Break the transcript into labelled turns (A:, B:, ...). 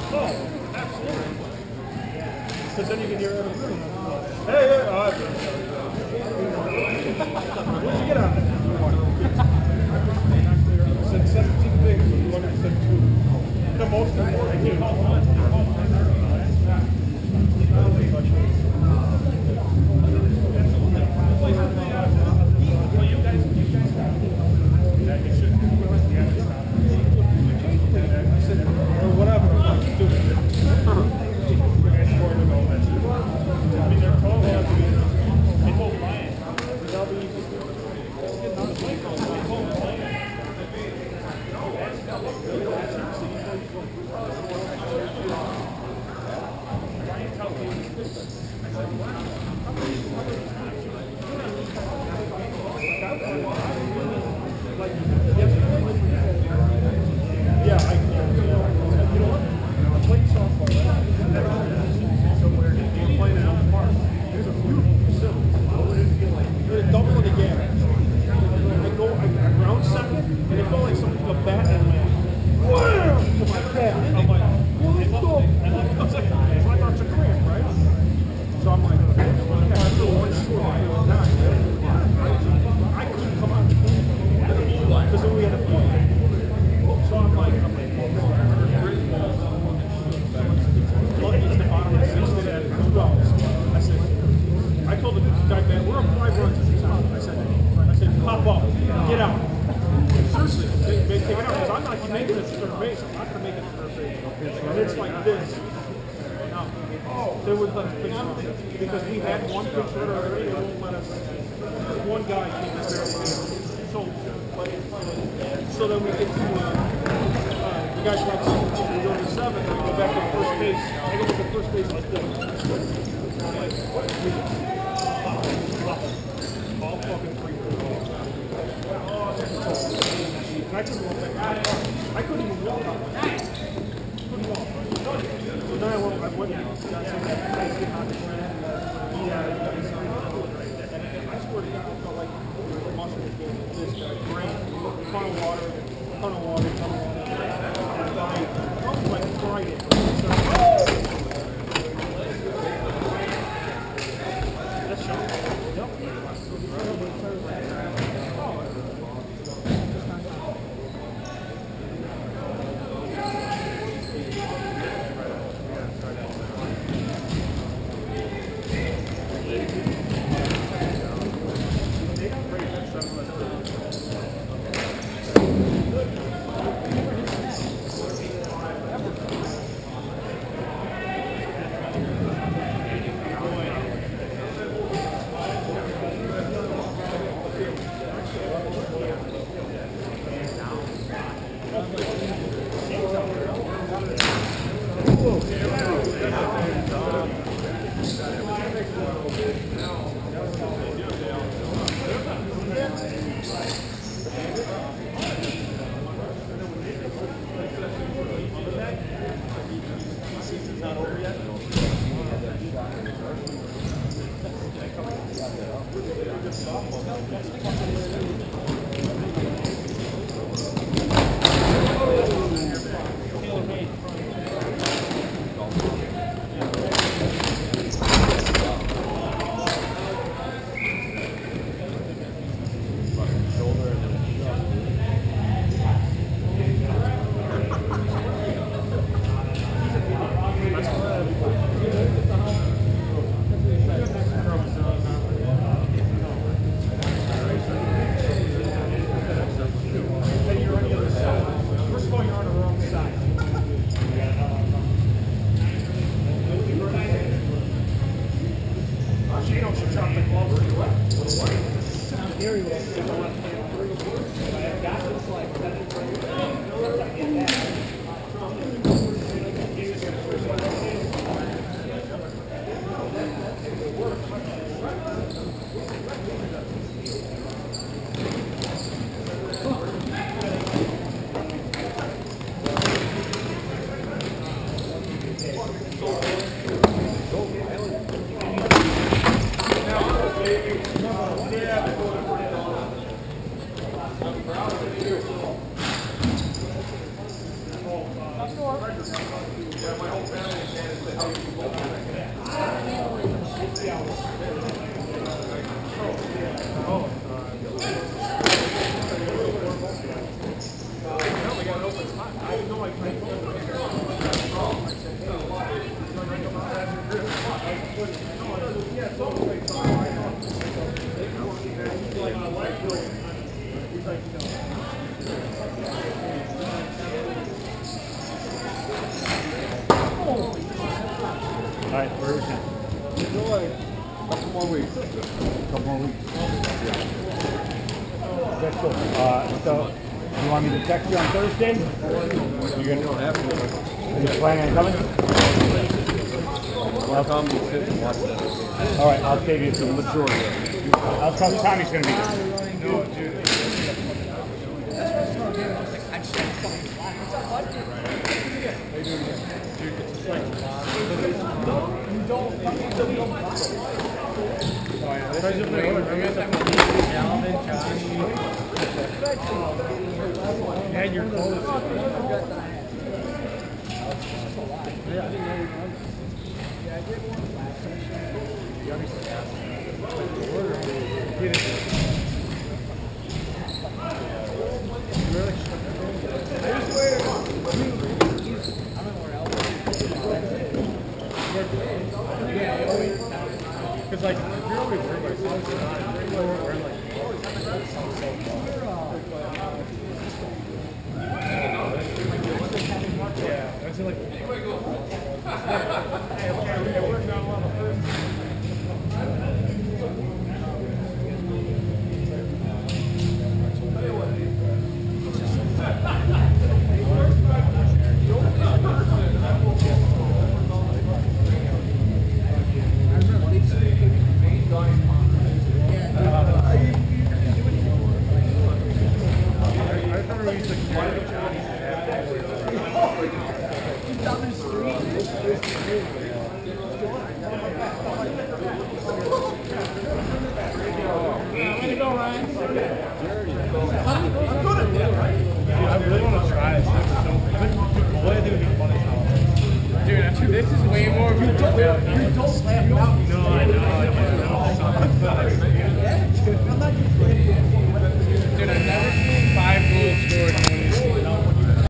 A: Oh, absolutely. Because then you can hear everything. Hey, hey, what'd you get out of it? I said 17 things, but you look at said 2. The most important thing. Because we had one picture already, they won't let us. One guy came in there, so then we get to the guys like we go to 7, and we go back to first base. I get to the first base like this. All fucking free. I couldn't walk back. I couldn't even walk. So then I went now. I swear to God, I felt like muscle this brain, ton of water. I was like crying. That's shot. Yep.
B: All right, where are we at?
C: Enjoy. Couple more weeks.
B: Couple more weeks. That's cool. So, you want me to text you on Thursday?
C: You don't have to.
B: Are you planning on coming?
C: I'll come and sit and watch that.
B: All right, I'll save you some.
C: Majority of it.
B: I'll tell Tommy's going to be there.
A: No, dude. And your clothes. Because like, if you're always worried about yourself, you're not worried like, yeah, that's like, it worked out well the first. Dude, this is way more.